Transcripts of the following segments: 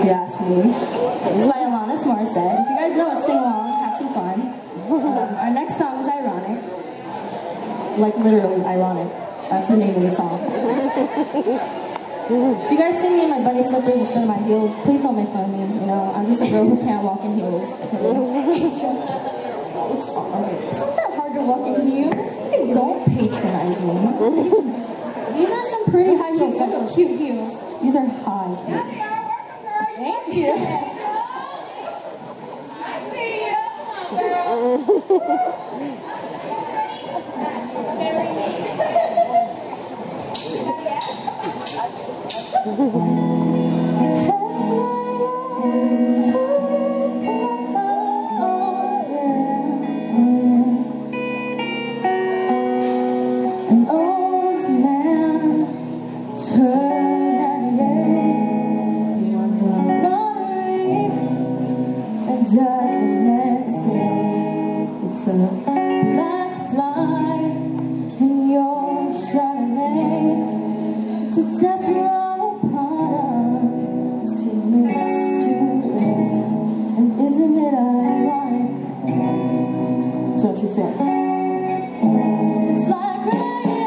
If you ask me. It's by Alanis Morissette. If you guys know it, sing along, have some fun. Our next song is ironic. Like literally ironic. That's the name of the song. If you guys see me in my bunny slippers instead of my heels, please don't make fun of me. You know, I'm just a girl who can't walk in heels. Okay? It's not that hard to walk in heels. Don't patronize me. These are some pretty high heels. Those are cute heels. These are high heels. Thank you. I see An old man turned 98. He won the lottery and died the next day. It's a black fly in your Chardonnay. It's a death row pardon, 2 minutes too late. And isn't it ironic? Don't you think? It's like rain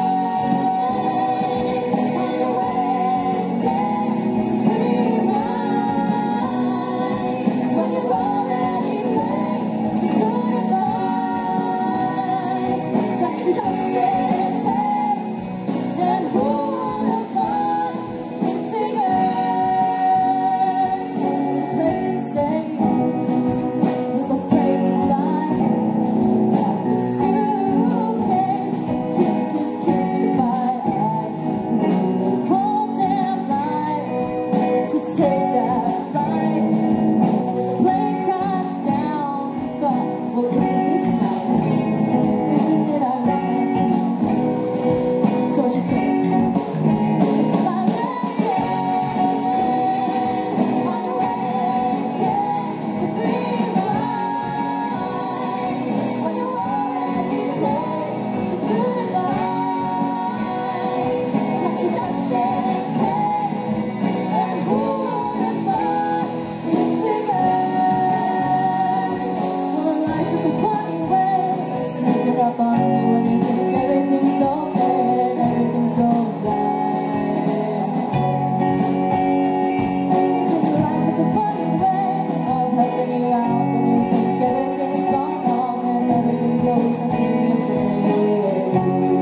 on the wedding day. When you're already late, goodbyes that you just didn't take. Then who would have thought it figures? Play it safe, was afraid to fly. The suitcase and kissed his kids goodbye. He knew his whole damn life to take that flight. As the plane crashed down, he thought, well, isn't this nice? Isn't it ironic? Don't you think? It's like rain on the wedding day to free mind. When you're already late, the goodbyes that you just didn't take. And who would have thought it figures? Well, life is a funny way of sneaking up on you when you think everything's okay and everything's going right. Life is a funny way of helping you out when you think everything's gone wrong and everything goes as you place.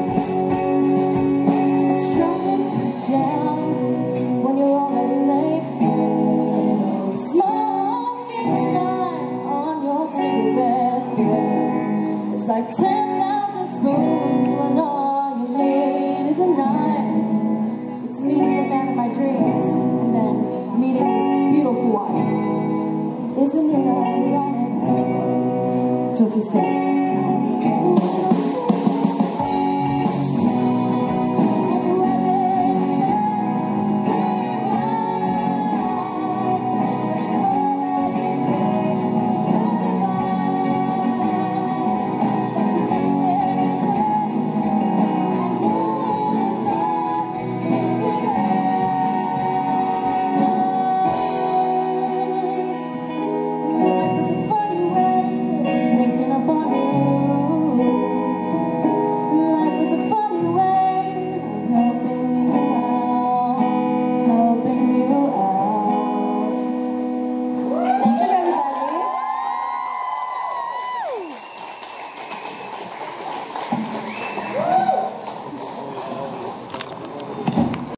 A traffic jam when you're already late, and no smoking sign on your cigarette break. It's like 10,000 spoons when all you need is a knife. It's meeting the man of my dreams and then meeting his beautiful wife. Isn't it ironic? Don't you think?